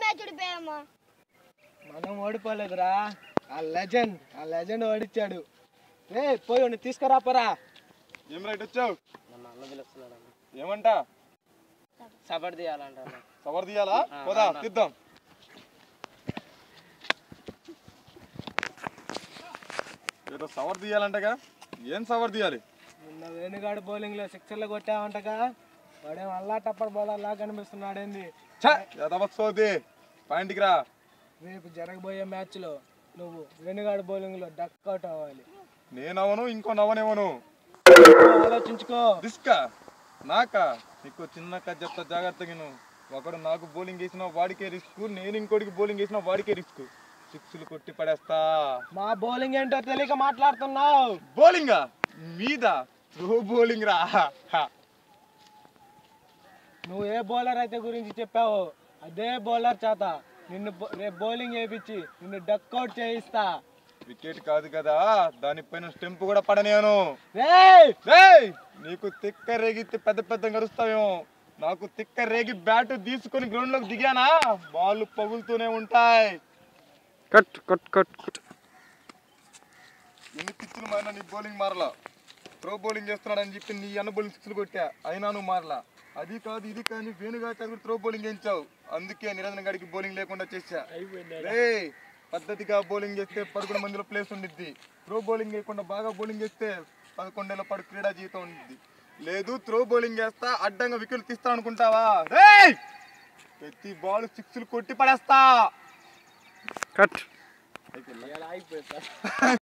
Match ఓడిపోయామా? మనం ఓడిపోలేదురా, ఆ legend ఓడిచ్చాడు. రే పోయి తీసుకురాపరా. ఏం రైట్ వచ్చావు? మన అన్న పిలుస్తున్నాడు. ఏమంట? సబర్ తీయాలంట. సవర్ తీయాలా? పోదా తీద్దాం. ఏదో సవర్ తీయాలంటగా, ఏం సవర్ తీయాలి? నిన్న వేణుగాడు బౌలింగ్ లో సిక్సర్లు కొట్టావంటగా, వాడేం అల్లా టప్పర్ బౌలర్ లా కనిపిస్తున్నాడేంది? సోది పాయింట్కి రా. రేపు జరగబోయే మ్యాచ్ లో నువ్వు వేణుగాడు బౌలింగ్ లో డక్అవుట్ అవ్వాలి. నేనవను, ఇంకో నవ్వనేవను. ఆలోచించుకో. రిస్కా నాకా? నీకు చిన్న కథ చెప్తా, జాగ్రత్తగా నువ్వు. ఒకడు నాకు బౌలింగ్ వేసినా వాడికే రిస్క్, నేను ఇంకోటికి బౌలింగ్ వేసినా వాడికే రిస్క్. సిక్స్లు కొట్టి పడేస్తా. మా బౌలింగ్ ఏంటో తెలియక మాట్లాడుతున్నావు. బౌలింగా మీద త్రో బౌలింగ్ రా. నువ్వు ఏ బౌలర్ అయితే గురించి చెప్పావో అదే బౌలర్ చేత నిన్ను రేపు బౌలింగ్ వేయించి నిన్ను డక్అవుట్ చేయిస్తా. వికెట్ కాదు కదా, దానిపైన స్టెంప్ కూడా పడనేను. నీకు తిక్క రేగి పెద్ద పెద్ద గరుస్తావేమో, నాకు తిక్క రేగి బ్యాట్ తీసుకొని గ్రౌండ్ లోకి దిగానా బాల్ పగులుతూనే ఉంటాయి. Cut cut cut cut. ఎన్ని పిచ్చులు మారినా నీ బౌలింగ్ మారలా. త్రో బౌలింగ్ చేస్తున్నాడని చెప్పి నీ అన్న బౌలింగ్ సిక్స్లు కొట్టా, అయినా నువ్వు మారలా. అది కాదు ఇది కానీ వేణుగా చదువు త్రో బౌలింగ్ వేయించావు, అందుకే నిరంజన్ గడికి బౌలింగ్ లేకుండా చేశా. పద్ధతిగా బౌలింగ్ చేస్తే 11 మందిలో ప్లేస్ ఉండిద్ది. త్రో బౌలింగ్ వేయకుండా బాగా బౌలింగ్ చేస్తే 11 ఏళ్ల పాటు క్రీడా జీవితం ఉండిద్ది. లేదు త్రో బౌలింగ్ చేస్తా అడ్డంగా వికెట్లు తీస్తా అనుకుంటావా? ప్రతి బాల్ సిక్స్లు కొట్టి పడేస్తా. కట్.